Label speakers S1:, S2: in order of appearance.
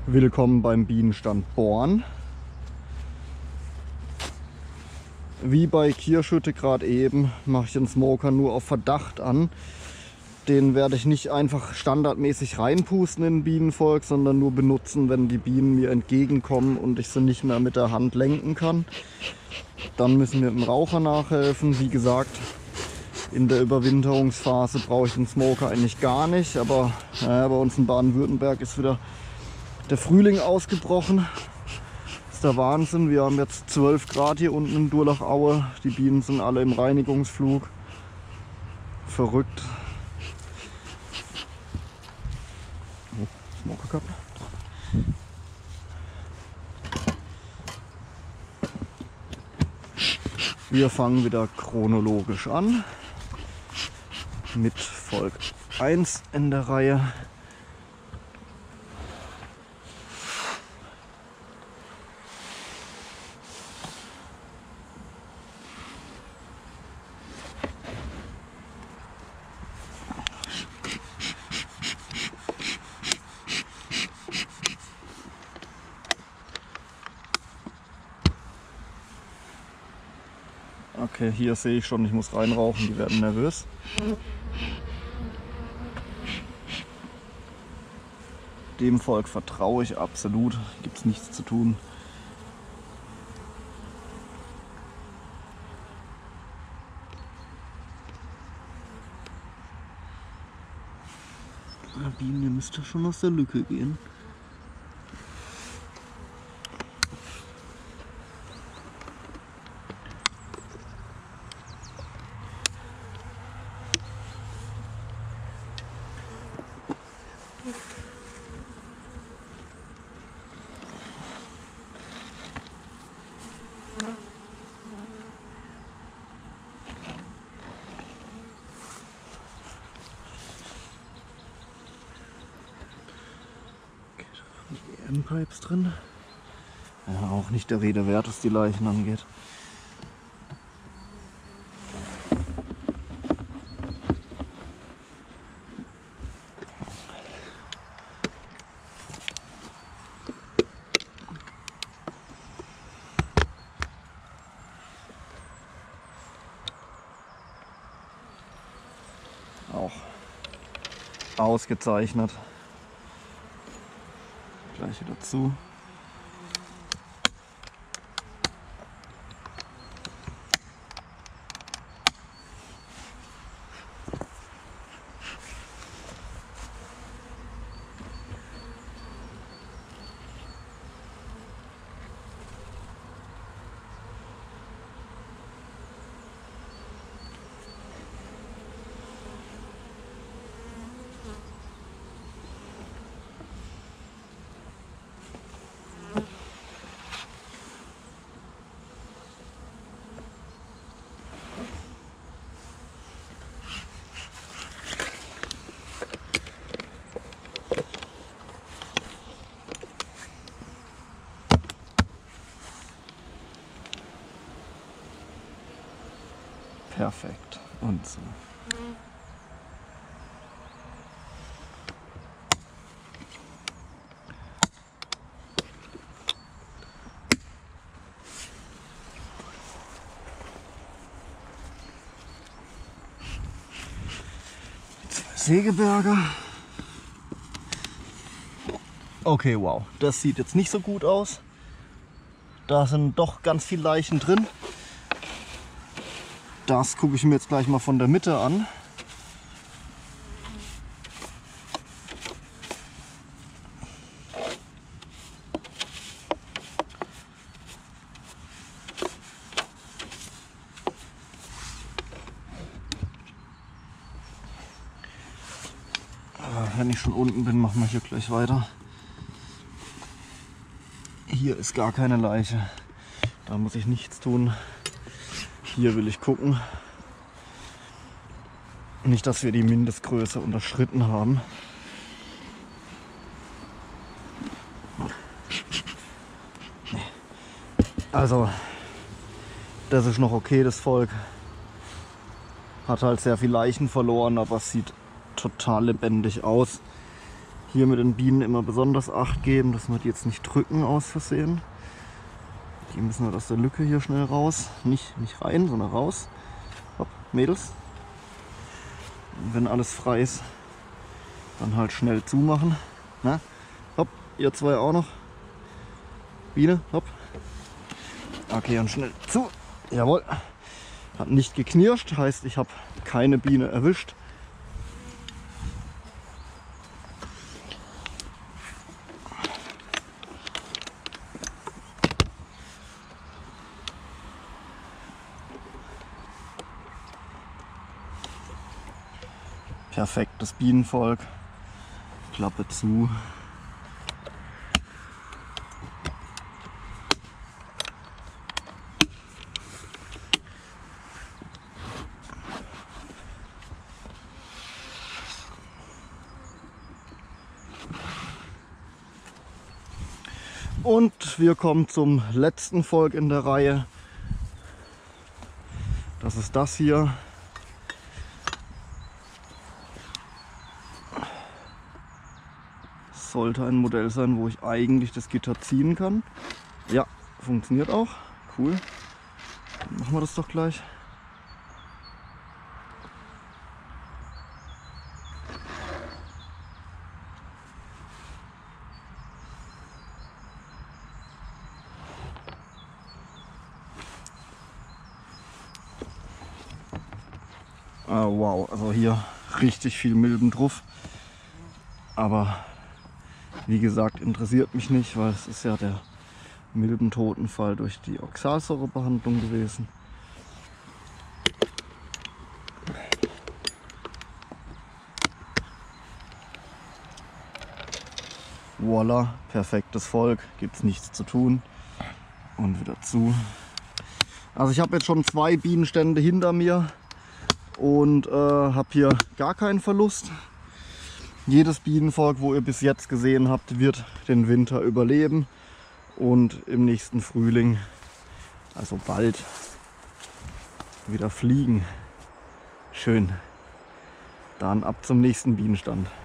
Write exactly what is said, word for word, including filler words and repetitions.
S1: Willkommen beim Bienenstand Born. Wie bei Kirschhütte gerade eben mache ich den Smoker nur auf Verdacht an. Den werde ich nicht einfach standardmäßig reinpusten in den Bienenvolk, sondern nur benutzen, wenn die Bienen mir entgegenkommen und ich sie nicht mehr mit der Hand lenken kann. Dann müssen wir dem Raucher nachhelfen. Wie gesagt, in der Überwinterungsphase brauche ich den Smoker eigentlich gar nicht, aber naja, bei uns in Baden-Württemberg ist wieder der Frühling ausgebrochen. Das ist der Wahnsinn. Wir haben jetzt zwölf Grad hier unten in Durlachaue. Die Bienen sind alle im Reinigungsflug. Verrückt. Oh, Smoker Cup. Wir fangen wieder chronologisch an. Mit Volk eins in der Reihe. Okay, hier sehe ich schon, ich muss reinrauchen, die werden nervös. Dem Volk vertraue ich absolut, gibt es nichts zu tun. Ah, Bienen, ihr müsst ja schon aus der Lücke gehen. Pipes drin. Ja, auch nicht der Rede wert, was die Leichen angeht. Auch ausgezeichnet. Gleiche dazu. Perfekt. Und so. Die zwei Sägeberger. Okay, wow. Das sieht jetzt nicht so gut aus. Da sind doch ganz viele Leichen drin. Das gucke ich mir jetzt gleich mal von der Mitte an. Aber wenn ich schon unten bin, machen wir hier gleich weiter. Hier ist gar keine Leiche. Da muss ich nichts tun. Hier will ich gucken. Nicht, dass wir die Mindestgröße unterschritten haben. Also, das ist noch okay, das Volk. Hat halt sehr viel Leichen verloren, aber es sieht total lebendig aus. Hier mit den Bienen immer besonders Acht geben, dass wir die jetzt nicht drücken aus Versehen. Die müssen halt aus der Lücke hier schnell raus. Nicht, nicht rein, sondern raus. Hopp, Mädels. Und wenn alles frei ist, dann halt schnell zumachen. Na? Hopp, ihr zwei auch noch. Biene, hopp. Okay, und schnell zu. Jawohl. Hat nicht geknirscht, heißt ich habe keine Biene erwischt. Perfektes Bienenvolk. Klappe zu. Und wir kommen zum letzten Volk in der Reihe. Das ist das hier. Sollte ein Modell sein, wo ich eigentlich das Gitter ziehen kann. Ja, funktioniert auch. Cool. Dann machen wir das doch gleich. Ah, wow, also hier richtig viel Milben drauf. Aber wie gesagt, interessiert mich nicht, weil es ist ja der Milbentotenfall durch die Oxalsäurebehandlung gewesen. Voila, perfektes Volk, gibt es nichts zu tun. Und wieder zu. Also ich habe jetzt schon zwei Bienenstände hinter mir und äh, habe hier gar keinen Verlust. Jedes Bienenvolk, wo ihr bis jetzt gesehen habt, wird den Winter überleben und im nächsten Frühling, also bald, wieder fliegen. Schön. Dann ab zum nächsten Bienenstand.